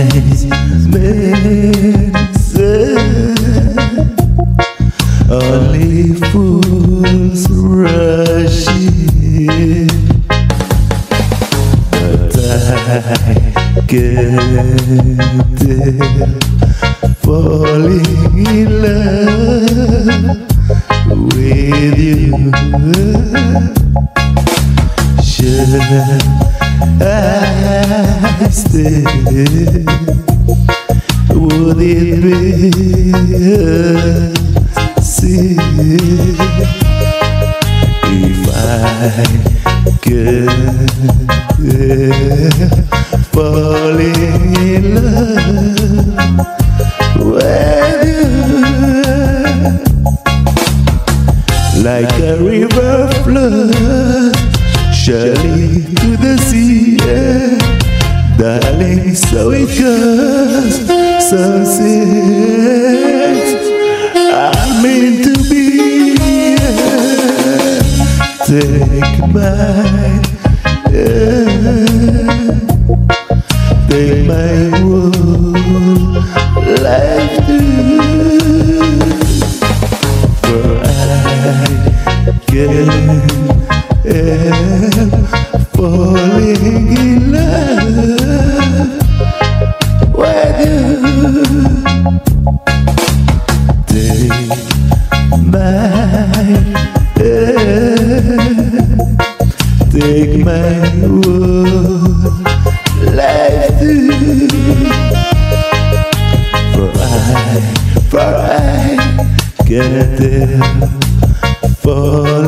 wise men say only fools rush in, but I can't help falling in love with you. Should I stay? Would it be a sin if I could falling in love with you? Like a river flows surely to the sea, yeah. Darling, so it goes, so since I'm meant to be, yeah. Take my, yeah. Take my whole life too, for I can't help falling in love with you. Take my hand, take my whole life too, for I can't help falling